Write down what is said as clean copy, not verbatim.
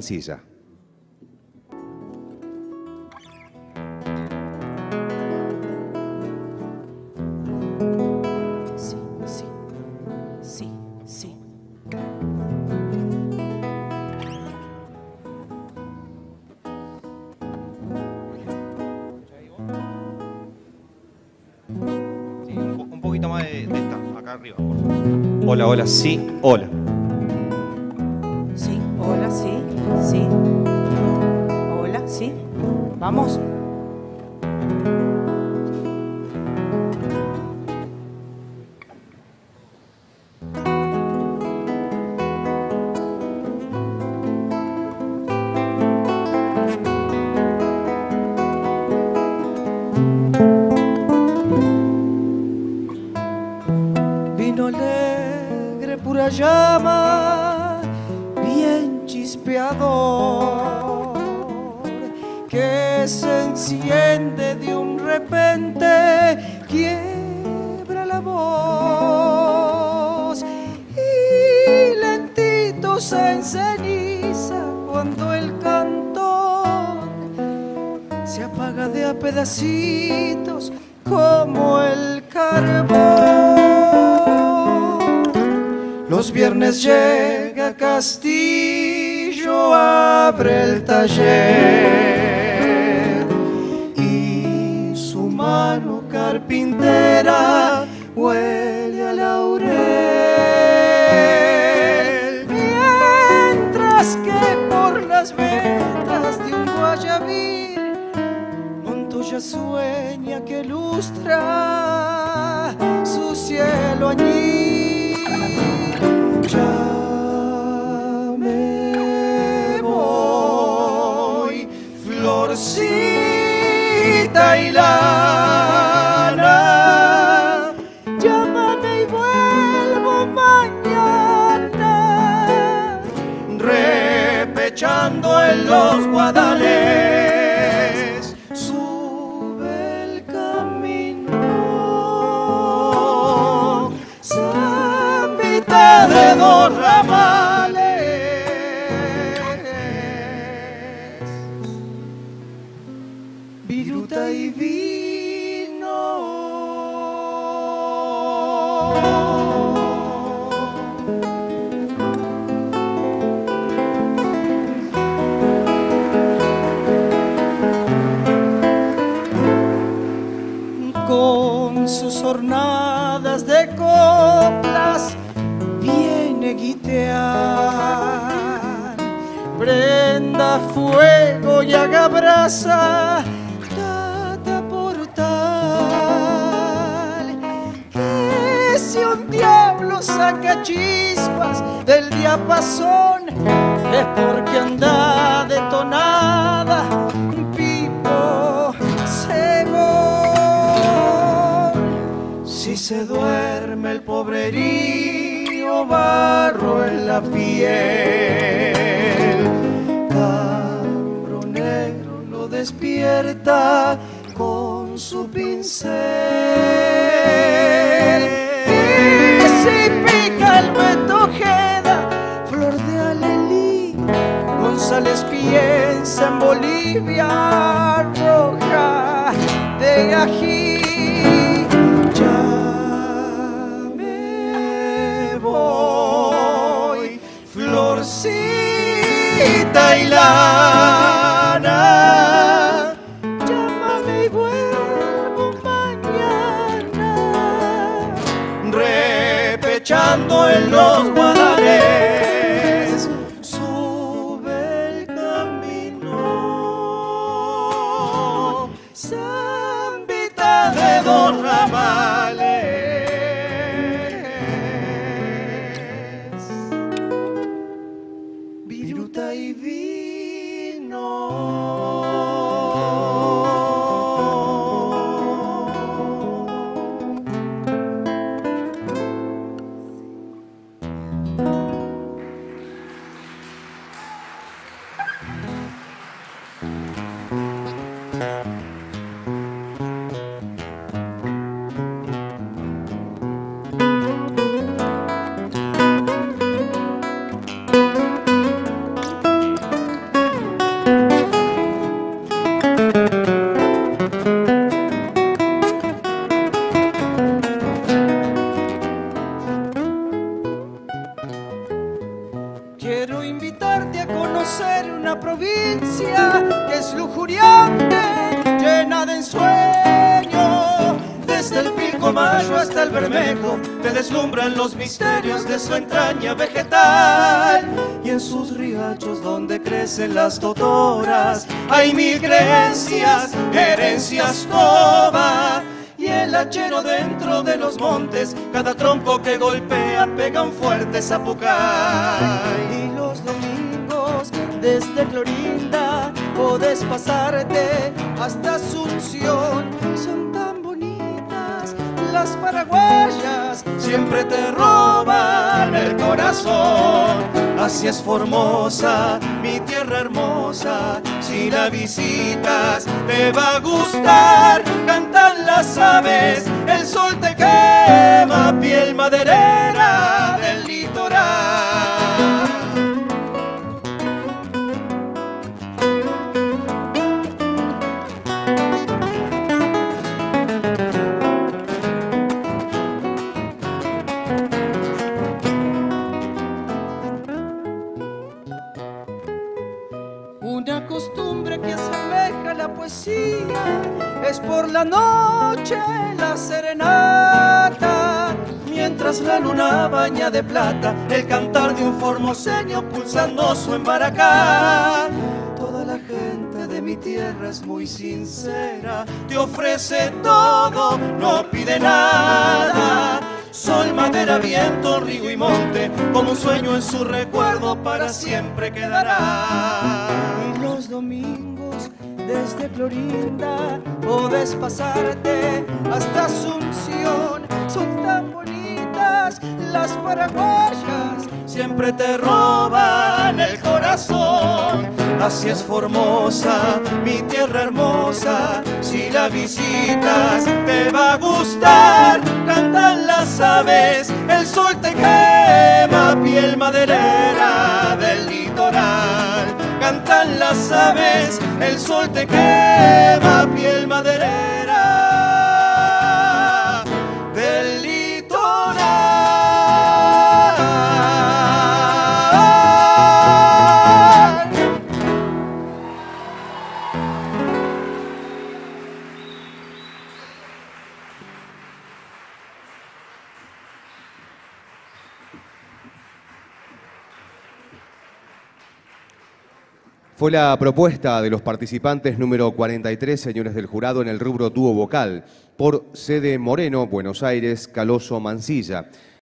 Silla. Sí, sí, sí, sí. Sí, un poquito más de esta, acá arriba, por favor. Hola, hola, sí, hola. Sí, hola, sí, sí. Hola, sí. Vamos. Vino alegre, pura llama, bien chispeador, que se enciende de un repente, quiebra la voz y lentito se enceniza cuando el cantor se apaga de a pedacitos como el carbón. Los viernes llega Castillo, abre el taller y su mano carpintera huele a laurel, mientras que por las vetas de un guayabí Montoya sueña que lustra su cielo añil. Ya me voy, florcita y lana, llámame y vuelvo mañana, repechando en los guadales, sube el camino, zambita de dos ramales, viruta y con sus hornadas de coplas viene a guitear, prenda fuego y haga brasa, tata por tal, que si un diablo saca chispas del diapasón es porque anda detonada, pipo cebón. Si se duerme el pobrerío, barro en la piel, Cambro negro lo despierta con su pincel. Y si pica el Beto Ojeda, flor de alelí, González piensa en Bolivia roja de ají. Ya me voy, florcita y lana, llámame y vuelvo mañana, repechando en los guadales, sube el camino, zambita de dos ramales, viruta y una provincia que es lujuriante, llena de ensueño. Desde el Pilcomayo hasta el Bermejo te deslumbran los misterios de su entraña vegetal. Y en sus riachos donde crecen las totoras hay mil creencias, herencias toba. Y el hachero dentro de los montes, cada tronco que golpea pega un fuerte zapucay. Y los domingos desde Clorinda podés pasarte hasta Asunción. Son tan bonitas las paraguayas, siempre te roban el corazón. Así es Formosa, mi tierra hermosa, si la visitas te va a gustar. Cantan las aves, el sol te quema, piel maderera del litoral. Una costumbre que asemeja la poesía es por la noche la serenata, mientras la luna baña de plata el cantar de un formoseño pulsando su embaracá. Toda la gente de mi tierra es muy sincera, te ofrece todo, no pide nada. Sol, madera, viento, río y monte, como un sueño en su recuerdo para siempre quedará. Y los domingos desde Clorinda podés pasarte hasta Asunción. Son tan bonitas las paraguayas, siempre te roban el corazón. Así es Formosa, mi tierra hermosa, si la visitas te va a gustar. Cantan las aves, el sol te quema, piel maderera del litoral. Cantan las aves, el sol te quema, piel maderera del litoral. Fue la propuesta de los participantes número 43, señores del jurado, en el rubro dúo vocal, por Sede Moreno, Buenos Aires, Caloso Mansilla.